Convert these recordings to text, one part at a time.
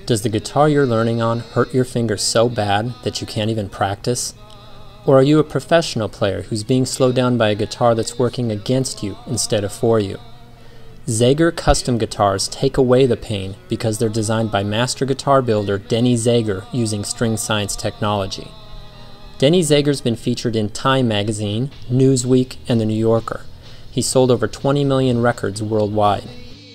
Does the guitar you're learning on hurt your fingers so bad that you can't even practice? Or are you a professional player who's being slowed down by a guitar that's working against you instead of for you? Zager custom guitars take away the pain because they're designed by master guitar builder Denny Zager using string science technology. Denny Zager's been featured in Time magazine, Newsweek, and The New Yorker. He's sold over 20 million records worldwide.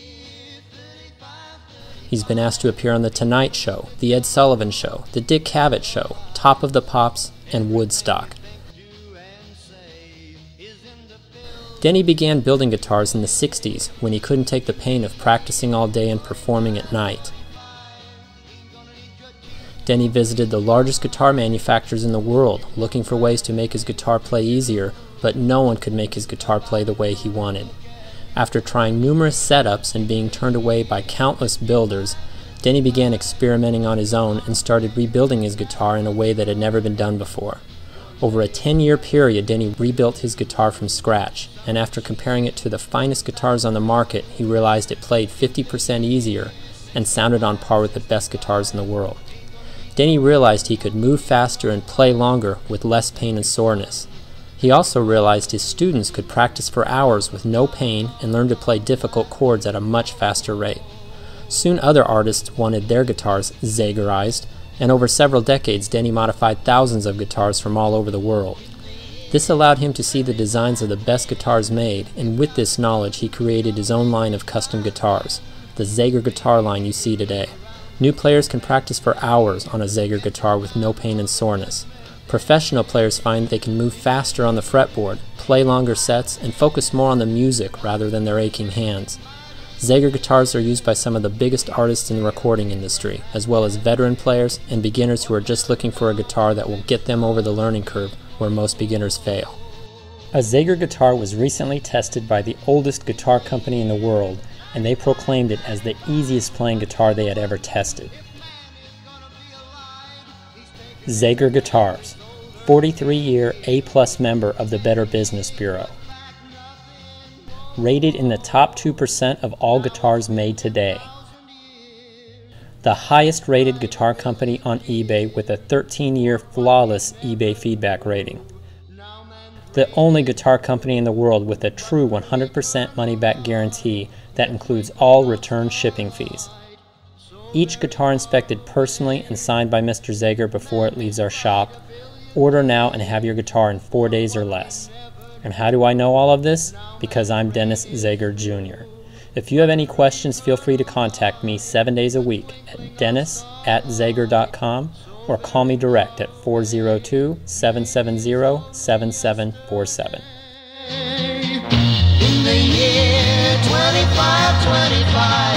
He's been asked to appear on The Tonight Show, The Ed Sullivan Show, The Dick Cavett Show, Top of the Pops, and Woodstock. Denny began building guitars in the 60s when he couldn't take the pain of practicing all day and performing at night. Denny visited the largest guitar manufacturers in the world looking for ways to make his guitar play easier, but no one could make his guitar play the way he wanted. After trying numerous setups and being turned away by countless builders, Denny began experimenting on his own and started rebuilding his guitar in a way that had never been done before. Over a 10-year period, Denny rebuilt his guitar from scratch, and after comparing it to the finest guitars on the market, he realized it played 50% easier and sounded on par with the best guitars in the world. Denny realized he could move faster and play longer with less pain and soreness. He also realized his students could practice for hours with no pain and learn to play difficult chords at a much faster rate. Soon other artists wanted their guitars Zagerized, and over several decades Denny modified thousands of guitars from all over the world. This allowed him to see the designs of the best guitars made, and with this knowledge he created his own line of custom guitars, the Zager guitar line you see today. New players can practice for hours on a Zager guitar with no pain and soreness. Professional players find they can move faster on the fretboard, play longer sets, and focus more on the music rather than their aching hands. Zager guitars are used by some of the biggest artists in the recording industry, as well as veteran players and beginners who are just looking for a guitar that will get them over the learning curve where most beginners fail. A Zager guitar was recently tested by the oldest guitar company in the world, and they proclaimed it as the easiest playing guitar they had ever tested. Zager Guitars, 43-year A+ member of the Better Business Bureau. Rated in the top 2% of all guitars made today. The highest rated guitar company on eBay with a 13-year flawless eBay feedback rating. The only guitar company in the world with a true 100% money-back guarantee that includes all return shipping fees. Each guitar inspected personally and signed by Mr. Zager before it leaves our shop. Order now and have your guitar in 4 days or less. And how do I know all of this? Because I'm Dennis Zager Jr. If you have any questions, feel free to contact me 7 days a week at dennis@zager.com or call me direct at 402-770-7747. In the year 2525